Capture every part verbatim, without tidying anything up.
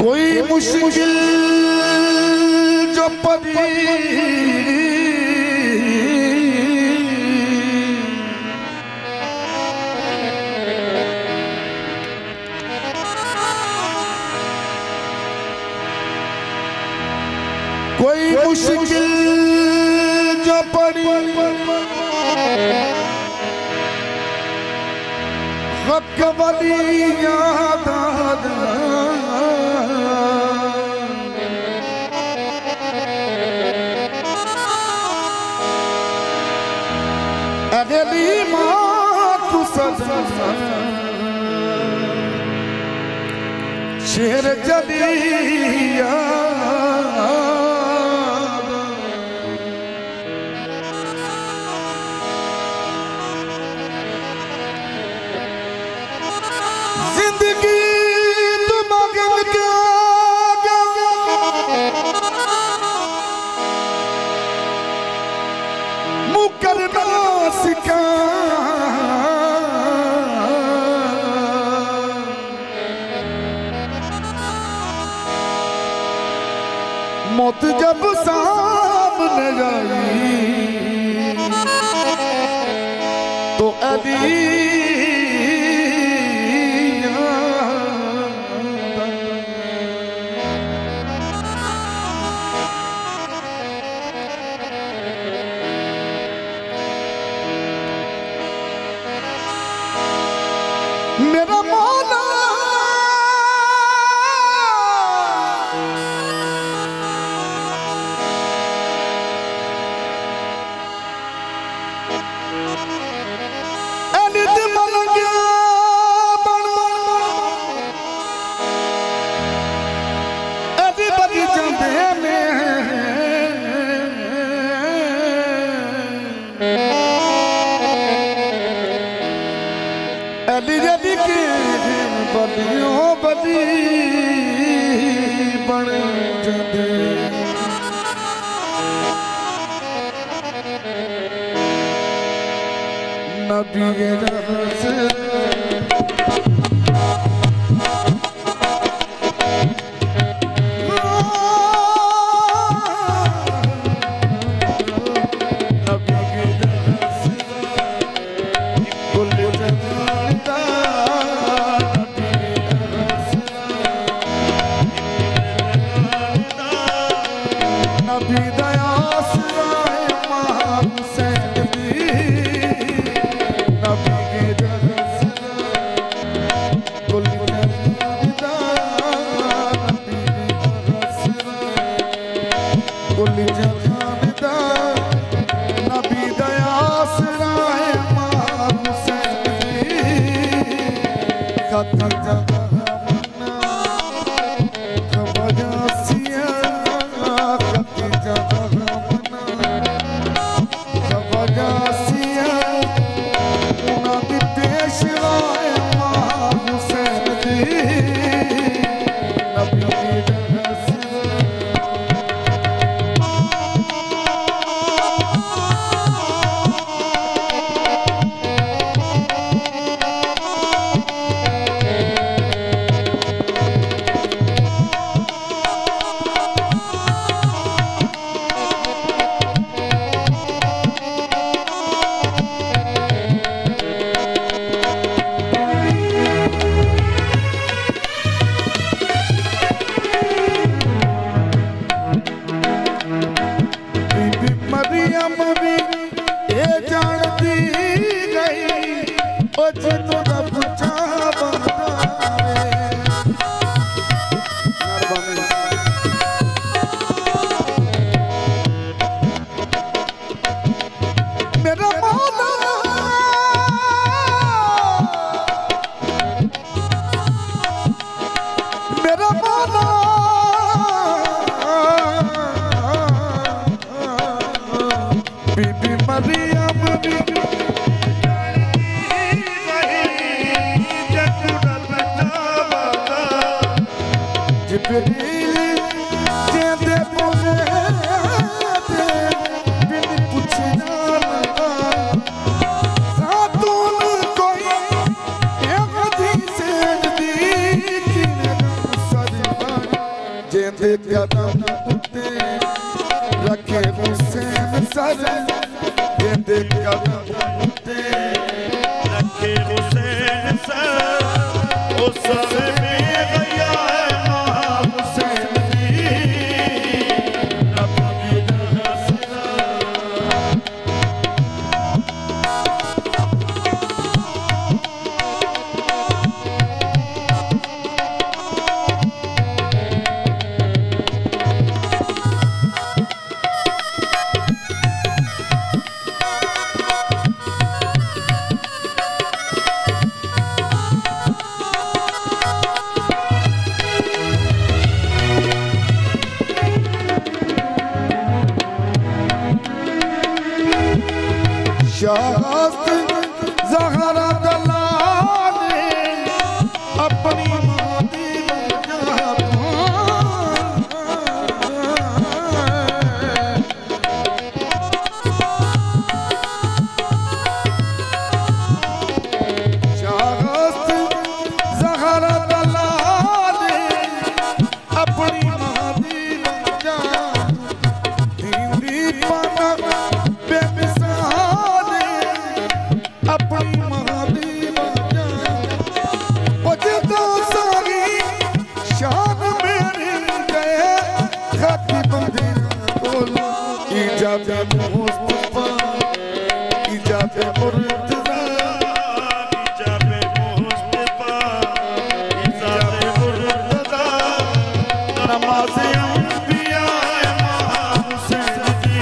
कोई मुश्किल जो पड़ी कोई मुश्किल जो पड़ी हक वाली याद अगली माँ तू सजना शेर जलिया जिंदगी तुम अगल क्या मुकरना सिखा मौत जब सामने आई तो अली मेरा मौला अनित मलंगिया बना अभी बदी चंदे में अली जदी के बदियों बदी बन जंदे नबी रस बीबी मरियम भी जिते कदम उते रखे हुसैन सर जिते कदम उते रखे हुसैन सर उस सर में गया है महा हुसैन जी रब की जगह सरा शाहस्त ज़हरा दलाल अपनी मादी शाहस्त ज़हरा दलाल अपनी मादी दीदी पाना बेमिसाल अपनी महादी बजदा सारी शान मेरी गए खाती बंदी बोलो इजाबे मुस्तफा इजाबे मुर्तज़ा इजाबे मुस्तफा इजाबे मुर्तज़ा नमाज़े अंबिया महा हुसैन जी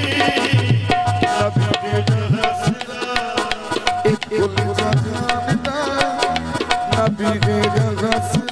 रब की जगह सरा एक कुल जहान दा नबी दे रस